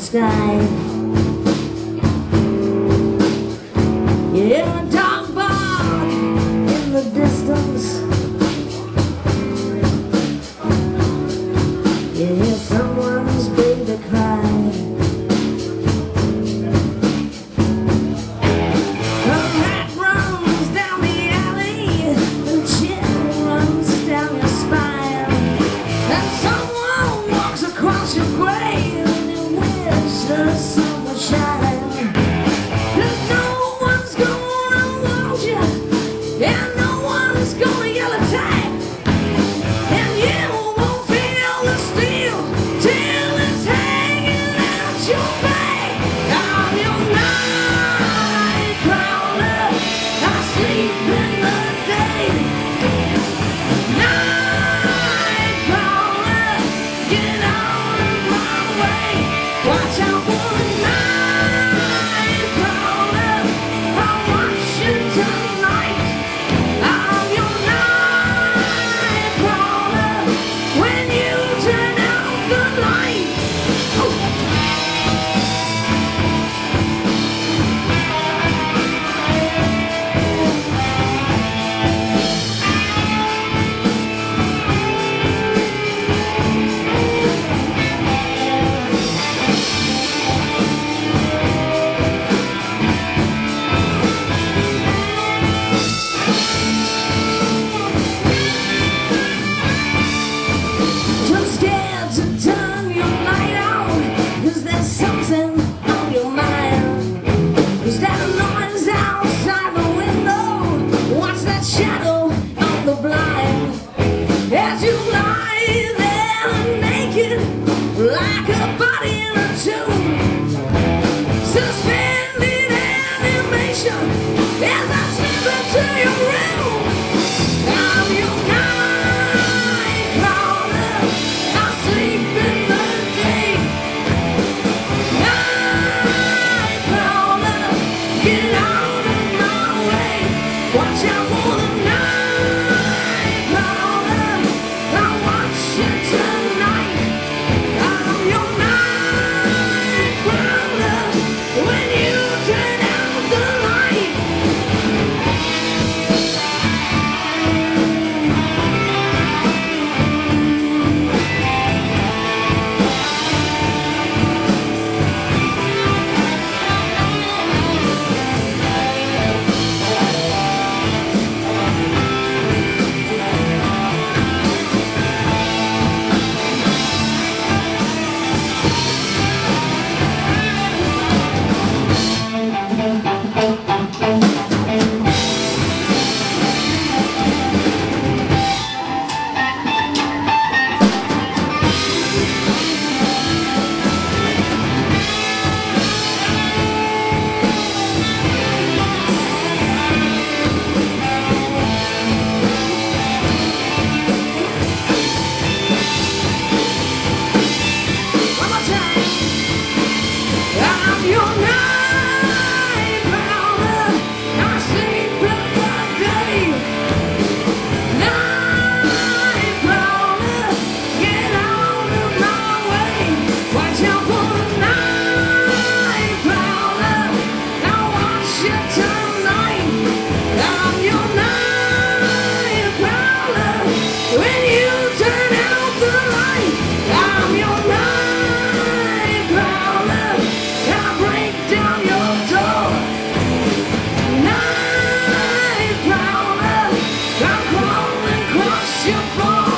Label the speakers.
Speaker 1: sky. You hear a dog bark in the distance. You hear someone's baby cry. A rat runs down the alley, and chill runs down your spine, and someone walks across your grave, and you wish the sun would shine. 'Cause no one's gonna want you, and no one's gonna yell attack, and you won't feel the steel till it's hanging out your back. I'm your night crawler, I sleep in the day. Night crawler, get out of my way. Watch out for the night crawler, I'll watch you tonight. I'm your night crawler, when you turn out the light. Too scared to turn your light out, 'cause there's something on your mind. Is that a noise outside the window? What's that shadow on the blind? As you lie there naked, like a body in a tomb, suspended animation as I slip into your room. I'm your night crawler, I sleep in the day. Night crawler, get out of my way. Watch out for the night crawler, I'll watch you tonight. I'm your night crawler, when you turn out the light. One more time. I'm your night crawler, I sleep in the day. Night crawler, get out of my way. Watch out for the night crawler, I'll watch you tonight. I'm your night crawler, when you turn out the light. I'm your night crawler, I'll break down your door. Night crawler, I'm crawling across your floor.